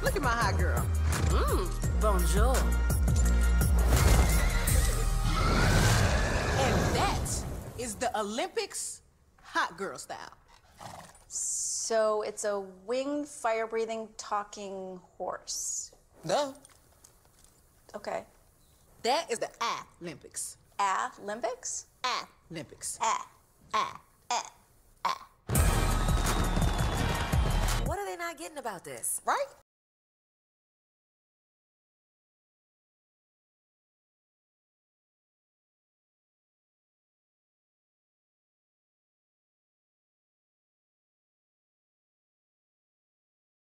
Look at my hot girl. Bonjour. And that is the Olympics hot girl style. So it's a winged, fire-breathing, talking horse. Duh. Okay. That is the Olympics. Olympics? Olympics. What are they not getting about this? Right?